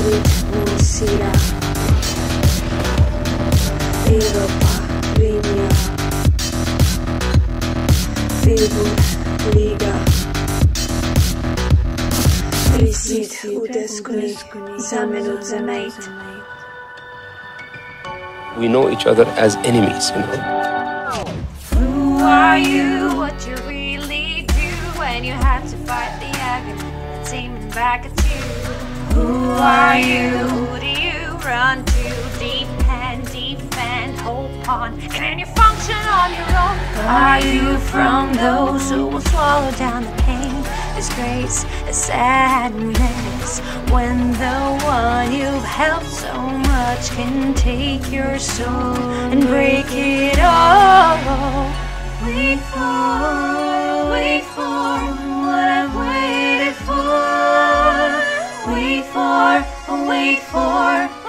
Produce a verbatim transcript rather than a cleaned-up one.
Hatrið Sira Europa linja Liga precede udeskuni zamenut. We know each other as enemies, you know. Who are you? What you really do when you have to fight the agony that's aiming back at you? Who are you? Who do you run to? Depend, defend, hope on. Can you function on your own? Are you from those who will swallow down the pain, disgrace, the sadness, when the one you've helped so much can take your soul and break it all? Wait for, wait for what I've waited for. Wait for, wait for